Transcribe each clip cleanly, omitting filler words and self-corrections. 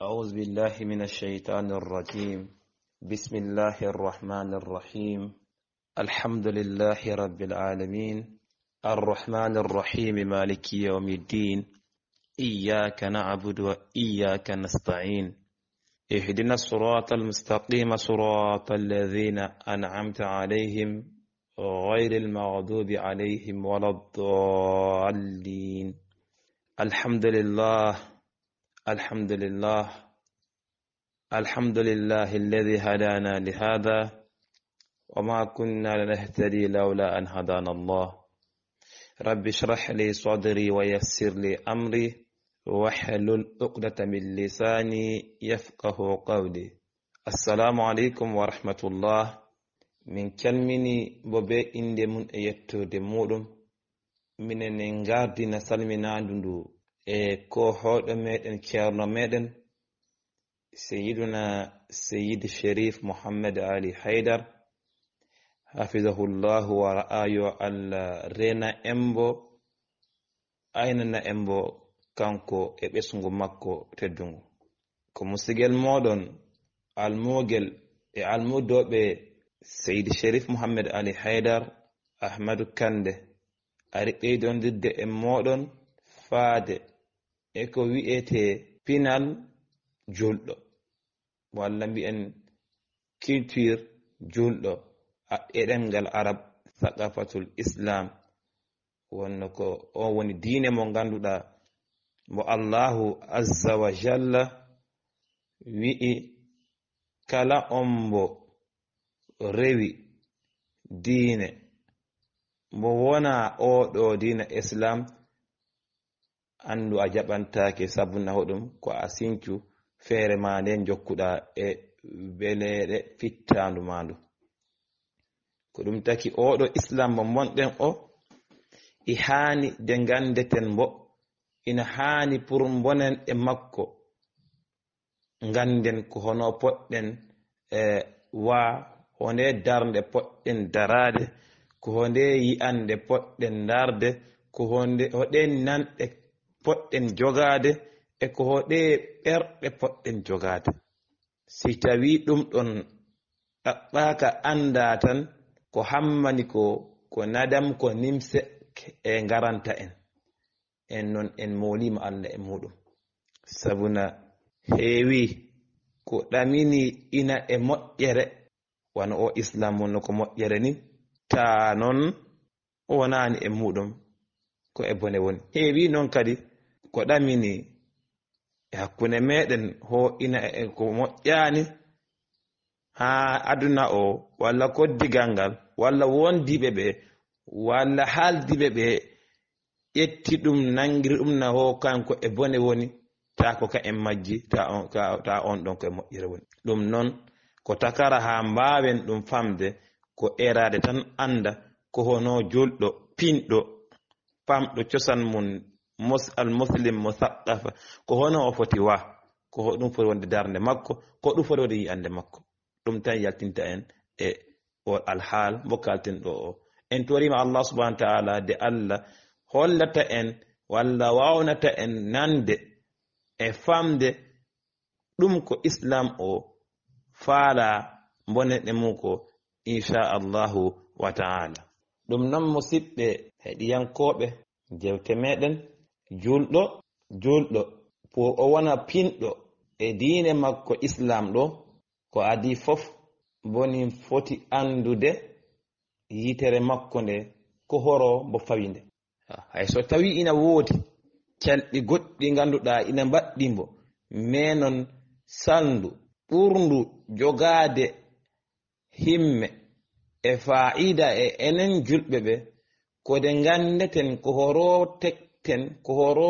أعوذ بالله من الشيطان الرجيم. بسم الله الرحمن الرحيم. الحمد لله رب العالمين، الرحمن الرحيم، مالك يوم الدين. إياك نعبد وإياك نستعين. اهدنا الصراط المستقيم، صراط الذين أنعمت عليهم غير المغضوب عليهم ولا الضالين. الحمد لله، الحمد لله، الحمد لله الذي هدانا لهذا وما كنا لنهتدي لولا أن هدانا الله. رب اشرح لي صدري ويسر لي أمري واحلل عقدة من لساني يفقه قولي. السلام عليكم ورحمة الله. من كلمني بوبي إندي من يتو دي مودم من نغاردي نسلمنا دندو ko hoɗo meɗen ceerno meɗen سيدنا سيد الشريف محمد علي حيدر حفظه الله ورعاه الرنا امبو aynana embo kanko e ɓesngu makko teddungu ko musigel moɗon almogel e almudoɓe seydi sherif muhammad ali haydar ahmadou kande ari ɓeydondirde e moɗon faade e ko wi'ete pinal julɗo walla mbi'en culture julɗo e ɗemgal arab thaqafatul islam wonno ko on woni diine mo ganduɗa mo allahu azza wa jalla wi'i kala on mbo rewi diine mo wona oɗo diina islam andu a jaɓantake sabuna hoɗum ko a sincu feere ma nden jokkuɗa e weleɗe fittandu mandu. Ko ɗum taki oɗo islam mo monɗen o i haani de gandeten mbo, ina haani pour bonen e makko ganden ko hono poɗɗen wa honde darde poɗɗen darade, ko honde yi'ande poɗɗen darde, ko hoɗe nanɗe poɗɗen jogade e ko hoɗe ɓerɗe poɗɗen jogade. Si tawi ɗum ɗon ɗaɓɓaka anda tan ko hammani ko nadam ko nimse e garanta en non en molima Allah e muɗum. Sabuna heewi ko ɗamini ina e moƴƴere wana o islam wonno ko moƴƴere ni ta non o wonani e muɗum ko e bone woni. Heewi non kadi ko ɗamini e hakkunde meɗen ho ina e ko moƴƴani ha aduna o walla koddigal ngal walla wondiɓe ɓe walla haaldiɓe ɓe ƴetti ɗum nangiri ɗum na ho kanko e bone woni ta ko ka en majji ta on ɗon ko e moƴƴere woni. Ɗum noon ko takara ha mbawen ɗum famde ko erade tan anda ko hono julɗo pinɗo famɗo cosan mum al muslim musaqqafa ko hono o foti wa, ko ɗum foti wonde darde makko, ko ɗum foti wonde yi'ande makko. ɗum tan yaltinta en e o alhaal mo kalten ɗo o. En torima Allah subhanahu wa ta'ala de Allah hollata en walla wawnata en nande e famde ɗum ko islam o faala bonen e mum ko inchallahu wa ta'ala. ɗum noon musidɓe heɗiyankoɓe jewte meɗen, julɗo pour o wona pinɗo e diine makko islam ɗo ko adi fof boni foti andude yitere makko nde ko horo bo fawinde. Hay so tawi ina woodi calɗi goɗɗi ganduɗa ina mbaɗɗi mbo menon sandu ɓurndu jogade himme e fa'ida e enen julɓe ɓe ko de gandeten ko horo tekten, ko horo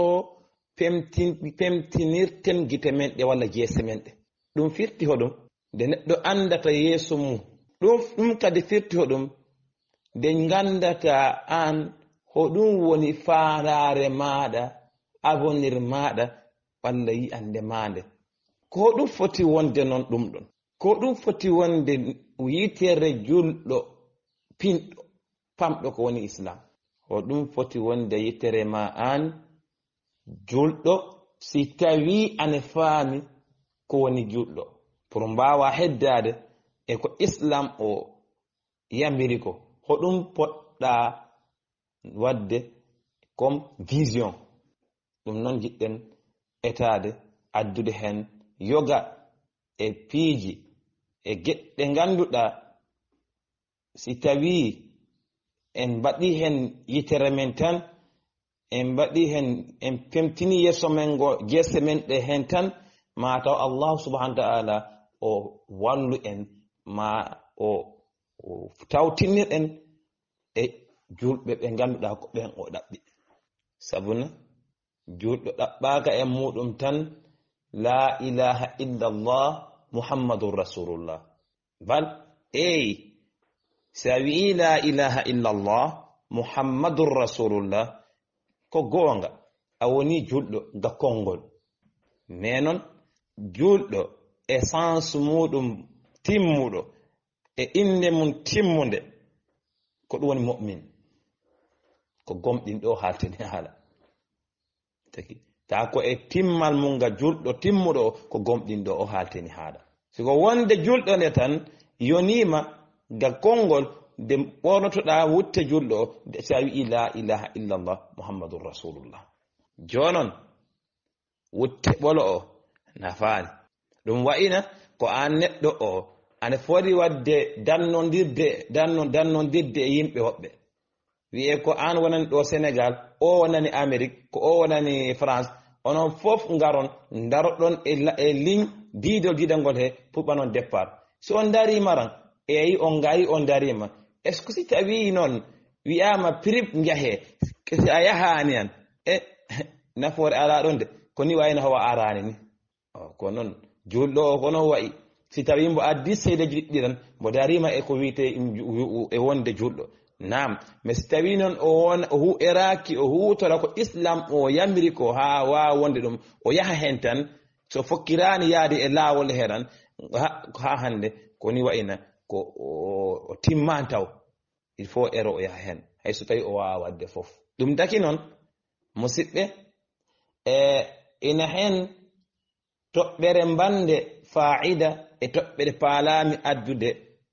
pemtinirten gite men ɗe walla jeese men ɗe. ɗum firti hoɗum nde neɗɗo andata yeeso mum, ɗum kadi firti hoɗum nde gandata an hoɗum woni faarare maɗa, abonir maɗa walla yi'ande maɗe, ko ɗum foti wonde non ɗum ɗon, ko ɗum foti wonde yitere julɗo pinɗo famɗo ko woni islam, ko ɗum foti wonde yitere ma an julɗo si tawi ane faami ko woni julɗo pour mbawa heddade e ko islam o yambiri ko hoɗum poɗɗa wadde comme vision. ɗum noon jiɗɗen etade addude hen yoga e piiji e geɗɗe ganduɗa si tawi en mbaɗi hen yitere men tan en mbaɗi hen en pemtini yeso men go jesse men ɗe hen tan ma taw Allah subhanahu wa ta'ala o wallu en ma o tawtinir en e julɓe ɓe ganduɗa ko ɓen o ɗaɓɓi. sabuna julɗo ɗaɓɓaka e muɗum tan la ilaha illallah muhammadur rasulullah. bal sa wi'i la ilaha illallah muhammadur rasulullah ko goonga a woni julɗo ga konngol. mais noon julɗo essence muɗum timmuɗo e inde mum timmude ko ɗum woni mu'min, ko gomɗinɗo haltini haala taki ta ko e timmal mum ga julɗo timmuɗo ko gomɗinɗo o haltini haala. siko wonde julɗo nde tan yonima ga konngol de ɓornotoɗa wutte julɗo sa wi'i la ilaha illallah muhammadur rasulullah. jonon wutte ɓolo o nafaani. ɗum wa'ina ko an neɗɗo o ana foti wadde dannodirde e yimɓe woɓɓe. wi'e ko an wonani ɗo Sénégal, o wonani Amérique, ko o wonani France, onon fof ngaron daroɗon e ligne diidol ngol he puɓɓanon départ. so on darima ran eyi on ngari on darima, est ce que si tawi noon wiyama prip njahe si a yahani an nafoore ala ɗon de ko ni wayno howa arani ni. ko noon julɗo o ko noon wayi si tawi mbo addi seedeji ɗiɗɗi tan mbo darima e ko wiyete e wonde julɗo. nam mais si tawi noon o hu'eraki o hutora ko islam o yamiri ko ha wawa wonde ɗum o yaha hen tan so fokkirani yaade e laawol heran ha hande ko ni wayna ko o timman taw il faut ero o yaha hen hay so tawi o wawa wadde fof. ɗum daki noon musidɓe ina hen toɓɓere bande fa'ida e toɓɓere paalami addude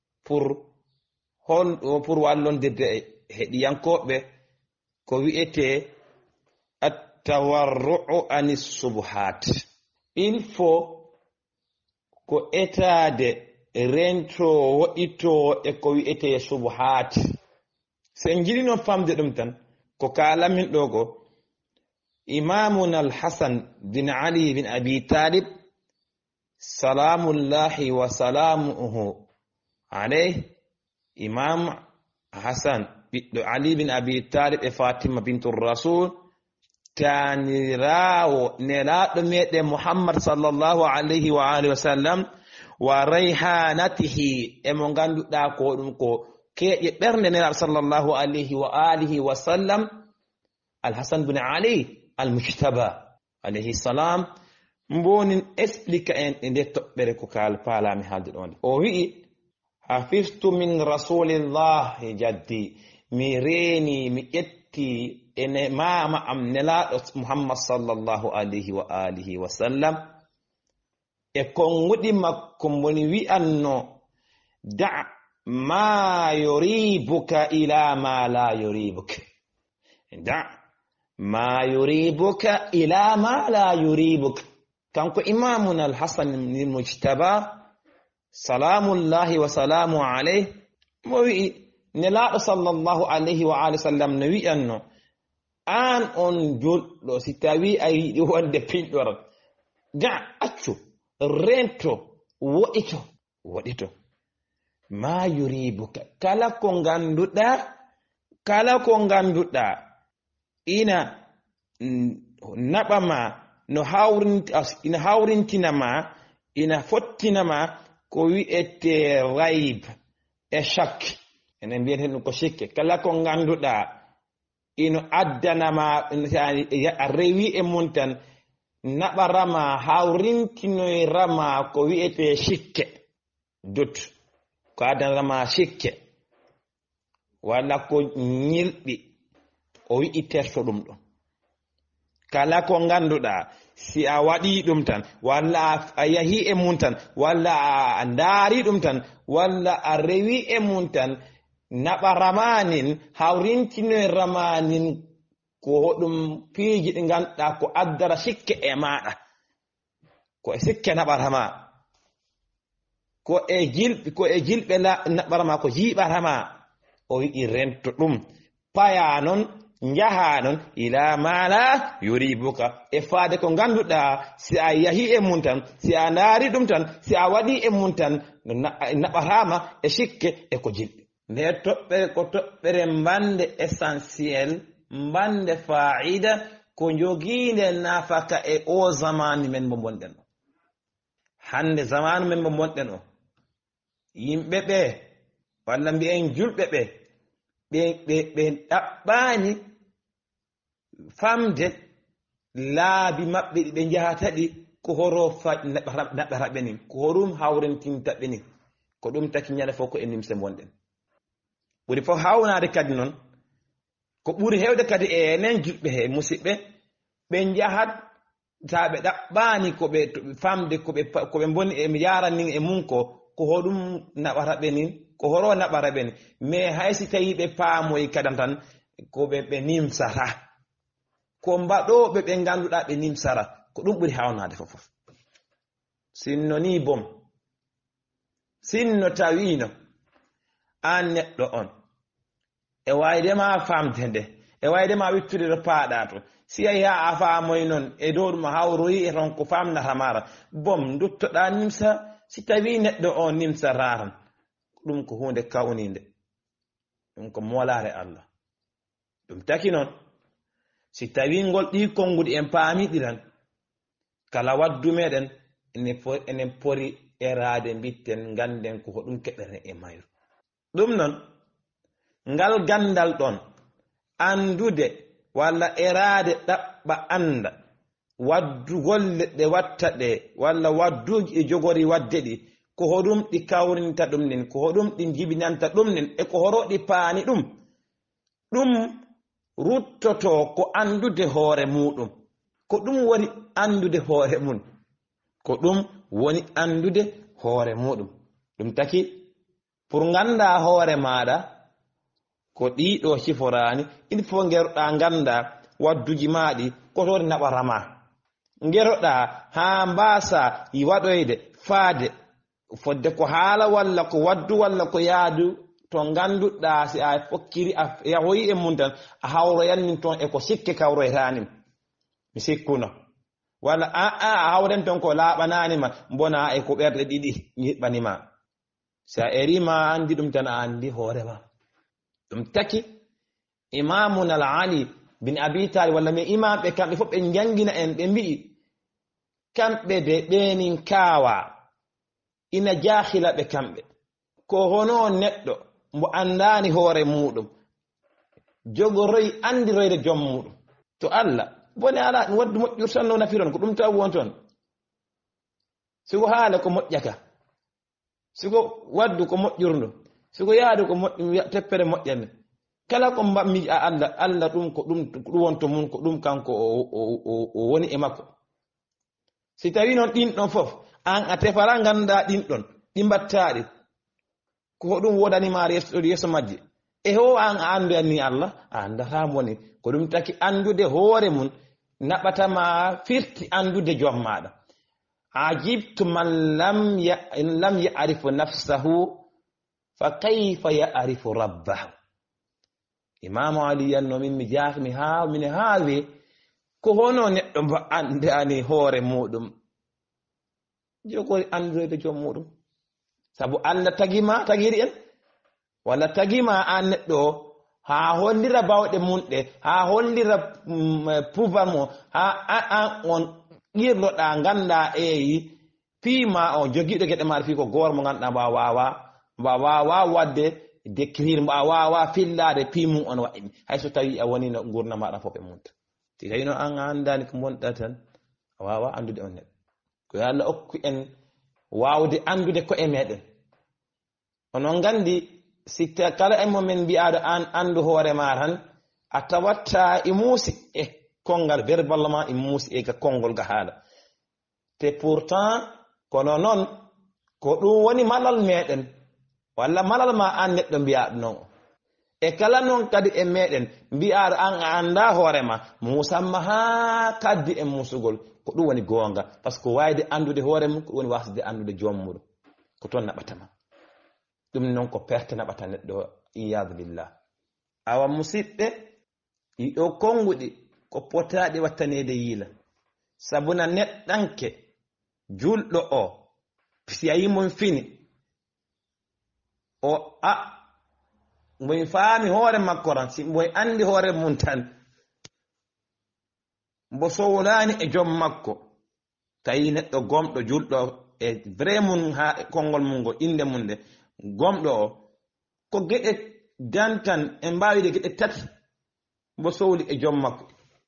pour wallondirde e heɗiyankoɓe ko wi'ete at-tawarru'u anis subhat. il faut ko etade rento woɗito e ko wi'ete subhat. sen jiɗi noon famde ɗum tan ko kalamin ɗo go imamuna al-Hasan bin Ali bin Abi Talib salamullahi wa salamuhu alayh. imam Hasan ɓiɗɗo Ali bin Abi Talib e Fatima bintur Rasul tanirawo nelaɗo meɗen Muhammad sallallahu alayhi wa alihi wa sallam wa rayhanatihi e mo ganduɗa ko ɗum ko keƴe ɓernde nelaɗo sallallahu alayhi wa alihi wa sallam al-Hasan bin Ali al-Mujtaba alayhi salam. mbonin explique en e nde toɓɓere ko kal paalami haalde ɗon. o wi'i hafiztu min rasulillahi jaddi, mi reeni mi ƴetti ene mama am nelaɗo Muhammad sallallahu alayhi wa alihi wa sallam e konguɗi makko mboni wi'anno da ma yuribuka ila ma la yuribuka, da ma yuribuka ila ma la yuribuka. kanko imamuna al-Hasan al-Mujtaba salamullahi wa salamu alayh mo wi'i nelaɗo sallallahu alayhi wa alihi wa sallam no wi'anno an on julɗo si tawi a yiɗi wonde pinɗoran da accu rento woɗito ma yuribuka, kala ko ganduɗa ina naɓama no ina hawrintinama ina fottinama ko wi'ete rayb e shak, enen mbiyeten ɗum ko shikke. kala ko ganduɗa ino addanama a rewi e mun tan naɓarama hawrintinoyrama ko wi'ete shikke dut, ko addanama shikke walla ko ñilɓi o wi'i terto ɗum ɗon. kala ko ganduɗa si a waɗi ɗum tan walla a yahi e mum tan walla a ndaari ɗum tan walla a rewi e mum tan naɓa ramanin hawrintinoye ramanin ko hoɗum piiji ɗi ngannduɗaa ko addara sikke e maaɗa ko e sikke naɓarama ko e jilɓe naɓarama ko jiiɓarama o wi'i rento ɗum paya non njaha non ila mala yuribuka e faade ko ngannduɗaa si a yahi e mum tan si a ndaari ɗum tan si a waɗi e mum tan naɓarama e sikke e ko jilɓe nde toɓɓere ko toɓɓere mbande essentiel mbande fa'ida ko jogiinde nafaka e o zamani men mo bonɗen o hande zamanu men mo bonɗen o yimɓe ɓe walla mbi'en julɓe ɓe ɗaɓɓaani famde laabi maɓɓe ɗi ɓe njahata ɗi ko horo naɓara ɓe nin ko horum hawrentinta ɓe nin ko ɗum taki ñande fof ko e nimse bonɗen ɓuri fof hawnaade kadi noon ko ɓuri heewde kadi e enen julɓe he musidɓe ɓe njahat taa ɓe ɗaɓɓaani ko ɓe famde ko ɓe mboni e yaran nin e mum ko hoɗum naɓara ɓe nin ko horo naɓara ɓe nin mais hay si tawii ɓe paamoyi kadan tan ko ɓe nimsara ko mbaɗooɓe ɓe ngannduɗaa ɓe nimsara ko ɗum ɓuri hawnaade fof sinno ni bom sinno tawiino aan neɗɗo on e waydema famde nde e waydema wittude to paaɗa to si a yaha a faamoy noon e dow ɗum hawroyi e ton ko famnata mara bom duttoɗa nimsa si tawi neɗɗo on nimsararan ɗum ko hunde kawnide ɗum ko molare Allah ɗum taki noon si tawi ngol ɗi konngudi en paamiɗiran kala waddu meɗen enen pori erade bitten ganden ko hoɗum keɓere e mayru ɗum noon ngal gandal ɗon andude walla erade ɗaɓɓa anda waddugolle ɗe watta ɗe walla wadduji e jogori wadde ɗi ko hoɗum ɗi kawrinta ɗum nin ko hoɗum ɗi jibinanta ɗum nin e ko horo ɗi paani ɗum ruttoto ko andude hoore muɗum ko ɗum woni andude hoore mum ko ɗum woni andude hoore muɗum ɗum taki pour ganda hoore maɗa ko ɗiɗo siforani il faut ngeroɗa ganda wadduji maɗi ko tori naɓarama ngeroɗa ha mbasa waɗoyde faade fodde ko haala walla ko waddu walla ko yaadu to ganduɗa si a fokkiri a yahoyi e mum tan a hawroyannin toon e ko sikke kawroytanim mi sikkuno walla a hawren toon ko laaɓananima bona e ko ɓerɗe ɗiɗi yiɓɓanima si a erima andi ɗum tan a andi hoorema ɗum taki imamuna al ali bin abi talib walla mi imamɓe kamɓe fof ɓe jangina en ɓe mbi'i kamɓe de ɓenin kaawa ina jahila ɓe kamɓe ko hono neɗɗo mbo andani hoore muɗum jogoroy andiroyde joom muɗum to Allah bone ala ɗum waddu moƴƴur tan no nafiron ko ɗum taw won toon siko haala ko moƴƴaka siko waddu ko moƴƴurndu siko yaadu ko teppere moƴƴande kala ko mbammi a Allah ɗum ko ɗum wonto mum ko ɗum kanko o woni e makko si tawi noon ɗin ɗon fof an a tefara ganda ɗin ɗon ɗi mbattaɗi ko hoɗum wodanima yeeso majje e ho an a anduyanni Allah a andatamo woni ko ɗum taki andude hoore mum naɓatama firti andude joom maɗa ajibtu man lam ya'rifu nafsahu fa kayfa ya'rifu rabbahu imamu ali yanno min mi jahmi ha min haawi ko hono neɗɗo mbo andani hoore muɗum jogori andude joom muɗum sabu Allah tagiri en walla tagima an neɗɗo ha hollira bawɗe munɗe ha hollira pouvoir mo ha an on qirloɗa ganda eyi piima o jogiɗo gueɗe maɗa fi ko goor mo ganduɗa mba wawa wadde décrire mba wawa fillade piimum on waɗi hayso tawi a woni no gurna maɗa fof e munta ti tawi no an andani ko bonɗa tan a wawa andude on neɗɗo ko yo Allah okku en wawde andude ko e meɗen onon gandi sikka kala e momen mbiyaɗo an andu hoore ma tan a tawatta e muusi kongal verbalement e muusi e ka kongol ga haala te pourtant kono noon ko ɗum woni malal meɗen walla malal ma an neɗɗo mbiya non e kala noon kadi e meɗen mbi'aɗo an a anda hoorema musamma ha kaddi e musugol ko ɗum woni goonga par ce que wayde andude hoore mum ko ɗum woni wasde andude joom muɗum ko toon naɓatama ɗum noon ko perte naɓata neɗɗo iyadu billah awa musidɓe yiɗo konguɗi ko potaɗi wattanede yiila sabuna neɗɗanke julɗo o si a yimon fini o moy faami hoore makko ran si moy andi hoore mum tan mbo sowlani e joom makko tawi neɗɗo gomɗo julɗo e vrai mum ha konngol mum ngo inde mum nde gomɗo o ko geɗe dantan e mbawide geɗe tati mbo sowli e joom makko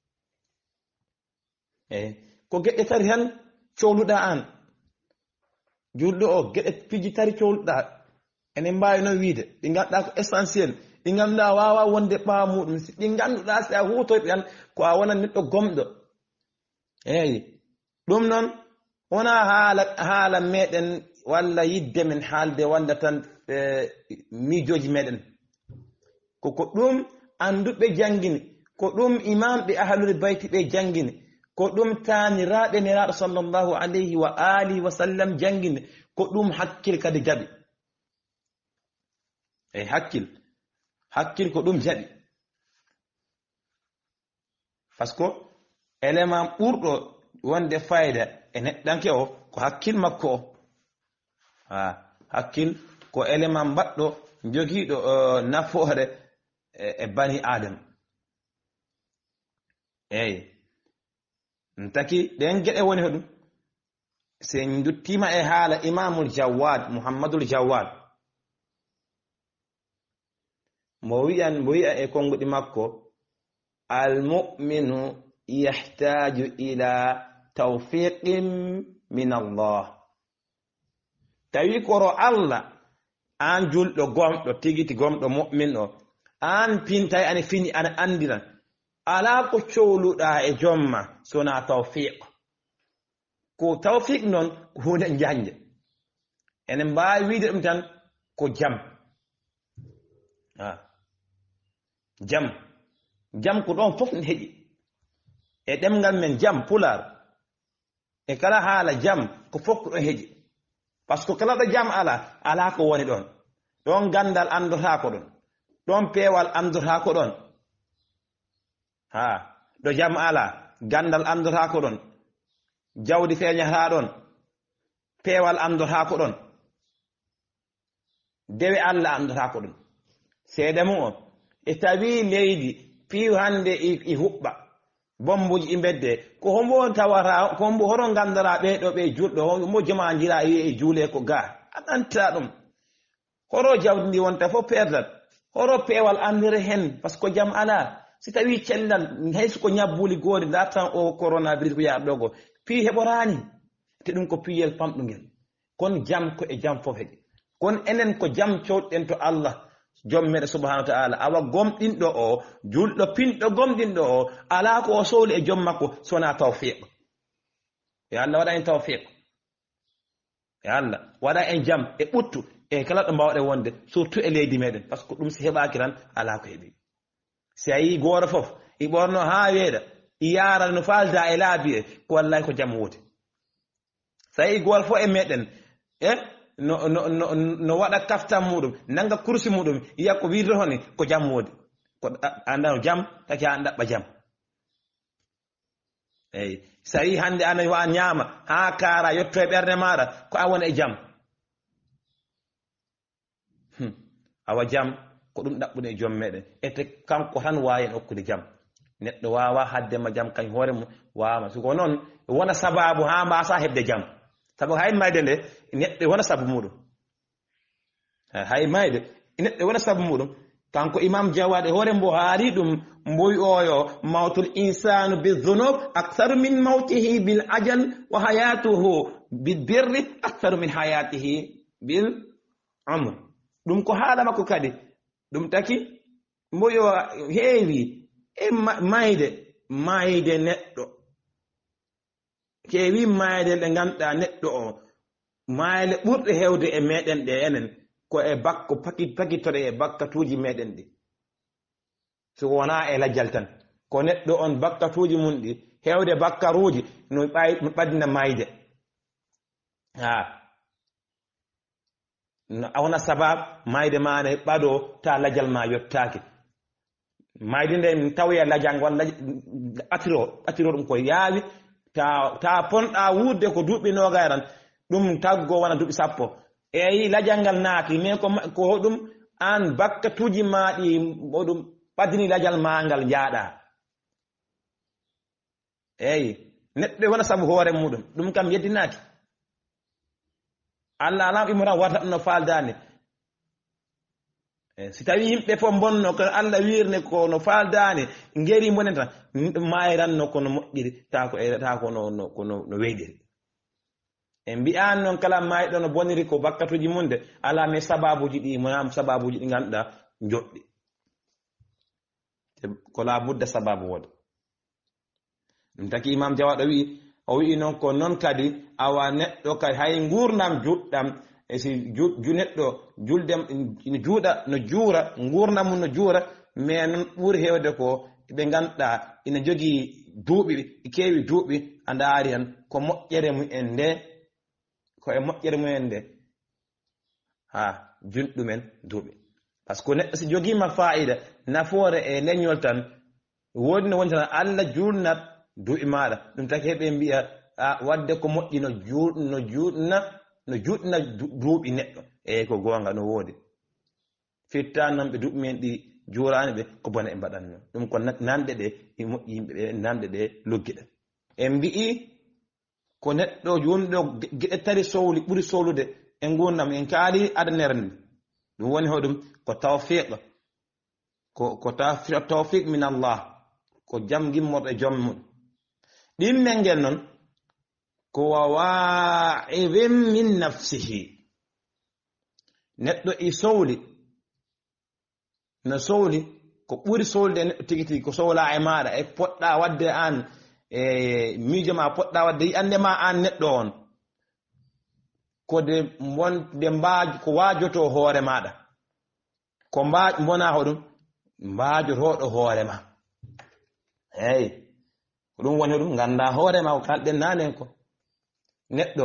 ko geɗe tati tan cohluɗa an julɗo o geɗe piji tati cohluɗa enen mbawi noon wiide ɗi ganduɗa ko essentiel ɗi ganduɗa wawa wonde ɓaawa muɗum ɗi ganduɗa si a hutoyɓe tan ko a wona neɗɗo gomɗo eyi ɗum noon wona haala meɗen walla yidde men haalde wanda tan miijoji meɗen koko ɗum anduɓe jangini ko ɗum imamɓe ahlul bayti ɓe jangini ko ɗum taaniraɓe neraɗo sallllahu alayhi wa alihi wa sallam jangini ko ɗum hakkil kadi jaɓi e hakkil ko ɗum jaɓi par ce que élément ɓurɗo wonde fayda e neɗɗanke o ko hakkil makko o hakkil ko élément mbaɗɗo jogiiɗo nafoore e bani adam eyi taki ɗen geɗe woni hoɗum se duttima e haala imamul jawad muhammadul jawad mo wi'a e konguɗi makko almuminu yahtaju ila tawfiqin min Allah tawi koro Allah an julɗo gomɗo tigiti gomɗo mu'min o an pintay ane fini ana andiran ala ko cowluɗa e jomma sona tawfiq ko tawfiq noon ko hunde janje enen mbawi wiide ɗum tan ko jam jam ko ɗon fof ne heƴi e ɗemgal men jam pular e kala haala jam ko fof ko ɗon heƴi par ce que kala ɗo jam ala ko woni ɗon ɗon gandal andota ko ɗon ɗon peewal andota ko ɗon ɗo jam ala gandal andota ko ɗon jawdi feeñata ɗon peewal andota ko ɗon dewe Allah andota ko ɗon seede mum o e tawi leydi piiw hande i huɓɓa bombuji i bedde ko hombo tawata ko hombo horon gandara ɓeɗo ɓe julɗo hombo joma jira e juule ko ga adanta ɗum horo jawdi ndi wonta fof perdat horo peewal andire hen par ce que jam ala si tawi cellal hayso ko ñabbuli goori dartan o coronavirus ko yaɗo go pii heɓorani te ɗum ko piyel famɗugel kon jam ko e jam fof heƴi kon enen ko jam cowɗen to Allah jom meɗe subhanahu wa ta'ala awa gomɗinɗo o julɗo pinɗo gomɗinɗo o ala ko o sohli e joom makko sona tawfiq ya Allah waɗa en tawfiq ya Allah waɗa en jam e ɓuttu e kala ɗo mbawɗe wonde surtout e leydi meɗen par ce que ɗum si heɓaki tan ala ko heeɓi si a yi goto fof i ɓorno ha weeɗa i yaara no falda e laabi e ko wallahi ko jam woodi so yi goto fof e meɗen no waɗa kaftan muɗum nanga kursi muɗum yiya ko wirde honi ko jam woodi ko andano jam taki an ɗaɓɓa jam eyi so yi hande ana wa ñaama ha kaara yetto e ɓerde maɗa ko a wona e jam awa jam ko ɗum ɗaɓɓude e joom meɗen ete kanko tan wawi en hokkude jam neɗɗo wawa haddema jam kañ hoore mum wawama siko noon wona sababu ha mbasa hebde jam sabu hay mayde nde neɗɗo wona sabu muɗum hay mayde neɗɗo wona sabu muɗum kanko imam Jawad e hoore mbo haali ɗum mboy oyo mawtul insanu bidhunub aktharu min mawtihi bil ajal wa hayatuhu bil birri aktharu min hayatihi bil umr ɗum ko haala makko kadi ɗum taki mboyo heewi e mayde mayde neɗɗo kewi mayde ɗe ganduɗa neɗɗo o mayle ɓurɗe hewde e meɗen ɗe enen ko e bakko pakitoɗe e bakkatuji meɗen ɗi so wona e lajjal tan ko neɗɗo on bakkatuji mum ɗi hewde bakkaruji no ɓadina mayde no awna sabab mayde ma ne ɓaɗo ta lajjal ma yottaki mayde nde tawya lajjal walla ɓatiro ɗum ko yaawi ta ponɗa wuurde ko duuɓi nogayran ɗum taggo wona duuɓi 10 eyi lajjal ngal naati mais ko hoɗum an bakkatuji maɗi hoɗum ɓadini lajjal ma ngal jaaɗa eyi neɗɗo wona sabu hoore muɗum ɗum kam yeddinaki Allah alam imran warta no faaldani si tawi yimɓe fof bonno ko Allah wirne ko no faaldani ngeri monen tan mayranno kono moƴƴiri ta ko no weydiri en mbi'an noon kala mayɗo no boniri ko bakkatuji mum de ala me sababuji ɗi monam sababuji ɗi ganduɗa joɗɗi ko la budda sababu woda ɗum taki imam Jawaɗo o wi'i noon ko noon kadi awa neɗɗo kadi hay gurdam juɗɗam e si neɗɗo julde no juuɗa no juura gurdam mum no juura mais noon ɓuri hewde ko ɓe ganduɗa ina jogii duuɓi keewi duuɓi a ndaari han ko moƴƴere mumen nde ko e moƴƴere mumen nde julɗumen duuɓi par ce que neɗɗo si jogiima fa'ida nafoore e leñol tan woodi no woni tan Allah julnat duuɓi maɗa ɗum taki heɓe mbiya wadde ko moƴƴi no juɗna duuɓi neɗɗo eyi ko goonga no woodi fitta noon ɓe duuɓi men ɗi juurani ɓe ko bone e mbaɗanno ɗum ko nanɗe ɗe e moƴƴi yimɓe ɓe nanɗe ɗe luggiɗe en mbi'i ko neɗɗo junɗo geɗe tari sowli ɓuri sowlude e gurdam en kaali adanere nde ɗum woni hoɗum ko tawfiq ko tawfiq min Allah ko jam gimmorɗo e joom mum ɗimmel ngel noon ko wawa'idhin min nafsihi neɗɗo i sowli no sowli ko ɓuri sowlde e neɗɗo tigi tigi ko sowla e maɗa e poɗɗa wadde an e miijo ma poɗɗa wadde yiyande ma an neɗɗo on ko waajoto hoore maɗa ko mbona hoɗum mbaajotoɗo hoore ma eyi ɗum woni ɗum ganda hoore ma ko kalɗen nanen ko neɗɗo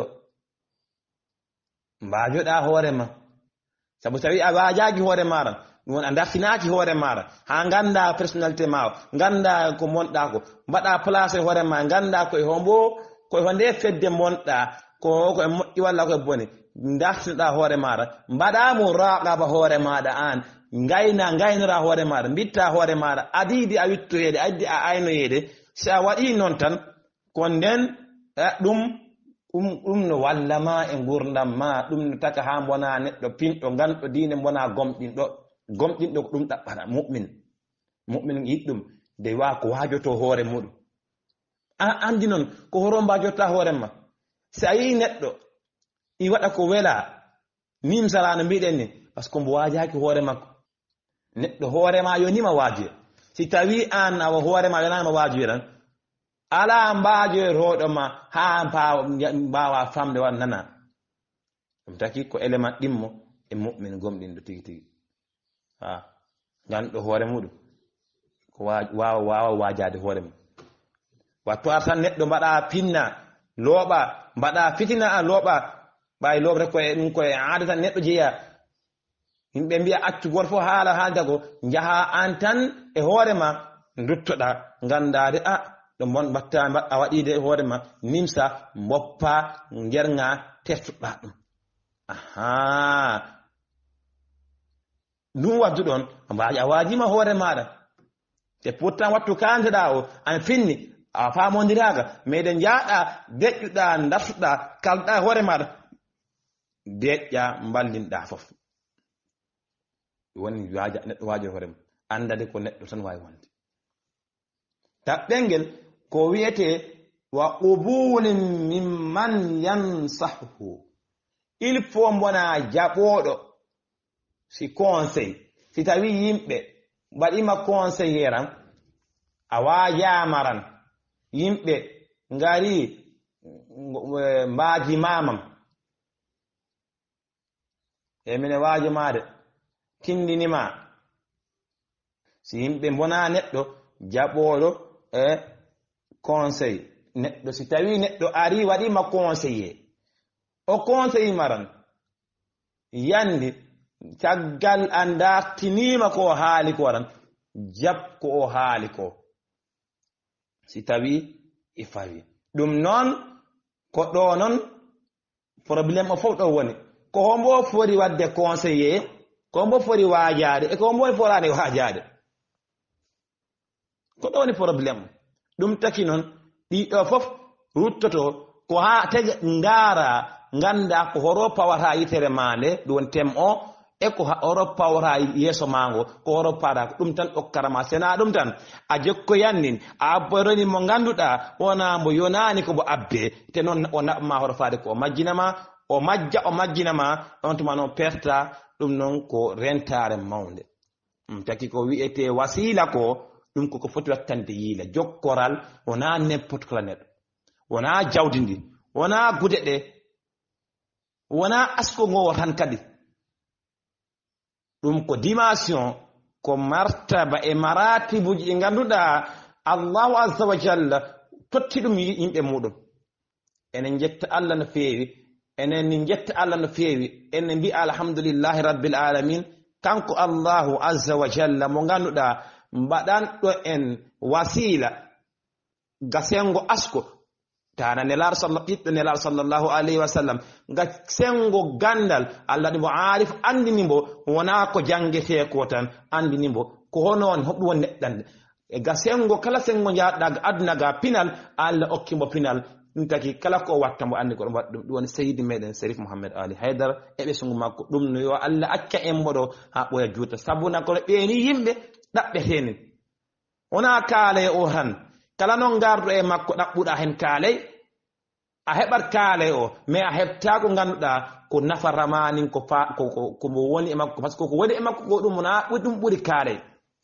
mbaajoɗa hoore ma sabu tawi a waajaki hoore maɗa ɗum woni a dartinaki hoore maɗa ha ganda personnalité ma o ganda ko monɗa ko mbaɗa placé hoore ma ganda koye ho nde fedde monɗa ko e moƴƴi walla koye bone dartinoɗa hoore maɗa mbaɗamo raqaba hoore maɗa an gaynora hoore maɗa mbitta hoore maɗa adidi a wittoyede addi a aynoyede si a waɗi noon tan ko nden ɗum no wallama e gurdam ma ɗum no taka ha bona neɗɗo pinɗo ganɗo diine bona gomɗinɗo ko ɗum ɗaɓɓata mu'min yiɗɗum de ko waajoto hoore muɗum andi noon ko horo mbajotta hoore ma si a yi neɗɗo i waɗa ko wela nimsala no mbiɗen ni par ce que mbo waajaki hoore makko neɗɗo hoore ma yo nima waajoya si tawi an awa hoore ma yonama waajoyran ala mbaajoyroɗo ma ha mbawa famde wan nana ɗum taki ko élément ɗimmo e mu'min gomɗinɗo tigi tigi ganduɗo hoore muɗum ko wawa waajade hoore mum watto ar tan neɗɗo mbaɗa pinna looɓa mbaɗa fitina a looɓa ɓay looɓre ɗum koye aada tan neɗɗo jeeya yimɓe mbiya accu goto fof haala haalda ko jaha an tan e hoore ma duttoɗa gandade ɗo mbatta a waɗide e hoore ma nimsa mboppa jerga tertuɗa ɗum ɗum waddu ɗon a waajima hoore maɗa te pourtant wattu kanteɗa o an finni a famodiraka meɗen jaaɗa deƴƴuɗa dartuɗa kalɗa hoore maɗa deƴƴa mballinɗa fof woni neɗɗo waajo hoore mum andade ko neɗɗo tan wawi wonde taɓɓengel ko wiyete wa qubulin mimman yansahuhu il faut mbona jaɓoɗo si conseil si tawi yimɓe mbaɗima conseil yeran awajamaran yimɓe ngari mbaaji mamam mine waajo maade tindinima si yimɓe mbona neɗɗo jaɓoɗo conseil neɗɗo si tawi neɗɗo ari waɗima conseiller o conseil maran yandi caggal anda tinima ko haali ko waran jab ko o haali ko si tawi e fawi ɗum noon ko ɗo noon probléme o fof ɗo woni ko hombo fori wadde conseiller ko hombo fori waajade e ko hombo forani waajade ko ɗo woni probléme ɗum taki noon ɗiɗo fof ruttoto ko ha tega ngara ganda ko horo pawata yitere mande ɗum tem o e ko horo pawata yeeso mango ko horo pada ɗum tan ɗokkarama sena ɗum tan a jokko yannin a abboroni mo ganduɗa wona mo yonani ko mo abbe te noon o naɓma horo faade ko o majjinama o majjinama on tuma noon perta ɗum noon ko rentare mawde ɗum taki ko wi'ete wasila ko ɗum koko foti wattande yiila jokkoral wona n'importe kala neɗɗo wona jawdi ndi wona gude ɗe wona asko ngowo tan kadi ɗum ko dimension ko martaba e maratibuji ɗi ganduɗa allahu azza wa jalla totti ɗum yimɓe muɗum enen jetta allah no feewi enen ni jetta allah no feewi enen mbi alhamdulillahi rabbil alamin kanko allahu azza wa jalla mo ganduɗa mbaɗanɗo en wasila gasengo asko tana ɓiɗɗo nelar sallllahu alayhi wa sallam ga sengo gandal allah ɗi mo arif andinimbo wona ko jangete ko tan andinimbo ko hono on hoɓɗum won neɗɗande e ga sengo kala sengo jaɗɗa ga aduna ga pinal allah okkimo pinal ɗum taki kala ko watta mo andi ko ɗum waɗa ɗum ɗum woni seydi meɗen Sharif Mouhamed Ali Haydara eɓe sungu makko ɗum no yo allah acca en moɗo ha ɓoya juuta sabuna kono ɓeeni yimɓe ɗaɓɓeteni wona kaalay o han kala noon gardo e makko ɗaɓɓuɗa hen kaalay a heɓat kaalay o mais a heɓta ko ganduɗa ko nafaramanin ko mo woni e makko par ce que ko woni e makko ko ɗum wona ɗum ɓuri kaalay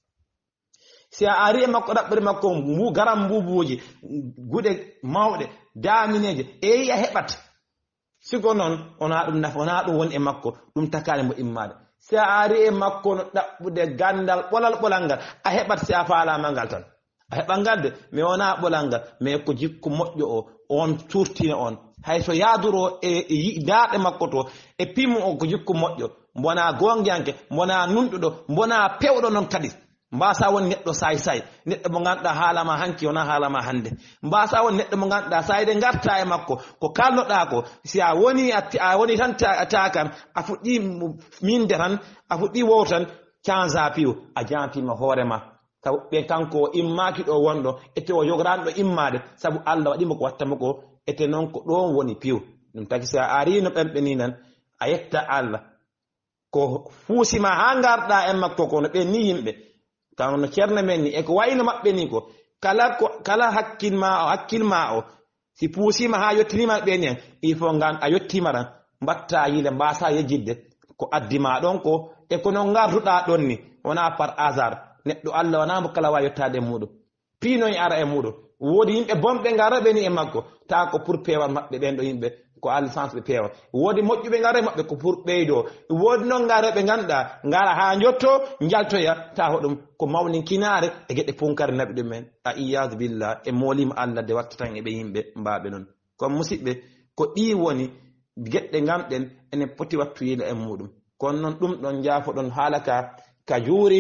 si a ari e makko ɗaɓɓude makko garam mbubuji guɗe mawɗe damineje eyi a heɓat sigo noon wona ɗum nafa wona ɗum woni e makko ɗum takani mo immade si a ari e makko no ɗaɓɓude gandal ɓolal ngal a heɓat si a faalama ngal tan a heɓa ngal de mais wona ɓolal ngal mais ko jikku moƴƴo o on turtina on hayso yaduro e daaɗe makko to e pimu o ko jikku moƴƴo mbona gongiyanke mbona nunɗuɗo mbona pewɗo noon kadi mbasa won neɗɗo say neɗɗo mo ganduɗa haalama hanki wona haalama hande mbasa won neɗɗo mo ganduɗa sayde garta e makko ko kalnoɗa ko si a woni tan takan a fuɗɗi minde tan a fuɗɗi wow tan canza piw a jampima hoorema ɓe kanko immaki ɗo wonɗo ete o yogoranɗo immade saabu allah waɗimo ko wattamo ko ete noon ko ɗon woni piw ɗum taki si a arino ɓenɓeni nan a yetta allah ko fuusima ha garɗa e makko kono ɓen ni yimɓe kano no ceerno men ni e ko wayno maɓɓe ni ko kala hakkilma o si puusima ha yettinima ɓeni en il faut gan a yettima tan mbatta yile mbasa yejjidde ko addima ɗon ko e ko non garduɗa ɗon ni wona par hasard neɗɗo allah wona mo kala wawi yettade e muɗum piinoy ara e muɗum woodi yimɓe bonɓe garoɓe ni e makko ta ko pour pewal maɓɓe ɓen ɗo yimɓe ko alsens ɓe peewa woodi moƴƴuɓe ngara e maɓɓe ko pour ɓeydo woodi noon ngaroɓe ganduɗa ngara ha jotto jaltoya ta hoɗum ko mawnin kinare e gueɗe punkare naɓi ɗumen a iyadu billah e molima allah de watta tan eɓe yimɓe mbaɓe noon kono musidɓe ko ɗi woni gueɗɗe gamɗen enen poti wattu yila e muɗum kono noon ɗum ɗon jaafoɗon haala ka juuri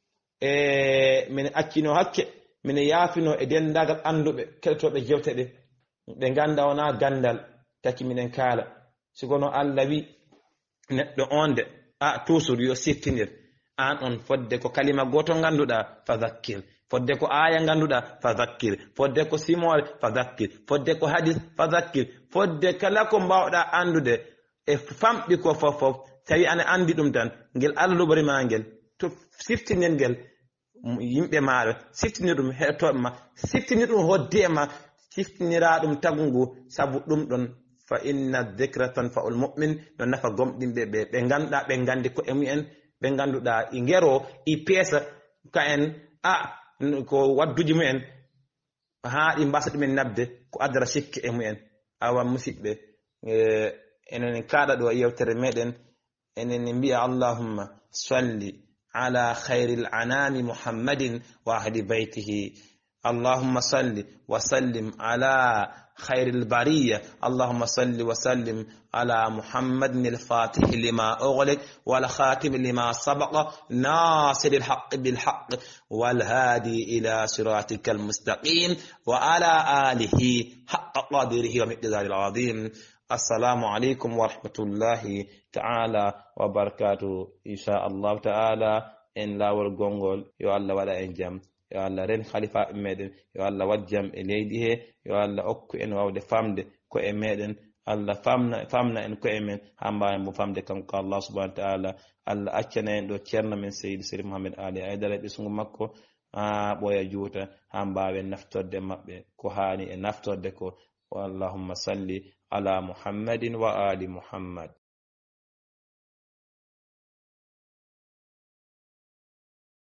mine accino hakke mine yaafino e dendagal anduɓe keɗotoɓe jewte ɗe ɓe ganda wona gandal taki minen kaala sikono allah wi neɗɗo onde toujours yo siftinir an on fodde ko kalima goto ganduɗa fa zakkir fodde ko aya ganduɗa fa zakkir fodde ko simore fa zakkir fodde ko hadis fa zakkir fodde kala ko mbawɗa andude e famɗi ko fof tawi ana andi ɗum tan ngel allah luɓorima ngel to siftinel ngel yimɓe maɗa siftinir ɗum heɗotoɓe ma siftinir ɗum hodde ma siftinira ɗum tagu ngu saabu ɗum ɗon fa inna dhikra tanfa'ul mu'min no nafa gomɗinɓe ɓe ganduɗa ɓe gandi ko e mumen ɓe ganduɗa i ngero i peesa ka en ko wadduji mu'en haadi mbasa ɗumen nabde ko adara sikke e mu'en awa musidɓe enen kaɗa ɗo yewtere meɗen enen mbi'a allahumma salli ala khairil anami muhammadin wa ahli baytihi اللهم صل وسلم على خير البرية اللهم صل وسلم على محمد الفاتح لما أغلق والخاتم لما سبق ناصر الحق بالحق والهادي إلى صراطك المستقيم وعلى آله حق قدره ومقداره العظيم السلام عليكم ورحمة الله تعالى وبركاته إن شاء الله تعالى إن لا ورغونغول يو الله ولا إنجام yo Allah ren khalifa meden yo Allah wajjam e leydi he yo Allah okku en wawde famde ko e meden Allah famna en ko e men hamba mo famde kanko Allah subhanahu wa ta'ala Allah accana en do cerna men Sayyid Sir Muhammad Ali Aidara be sungu makko boya juuta hamba wen naftorde mabbe ko hani e naftorde ko Allahumma salli ala Muhammadin wa ali Muhammad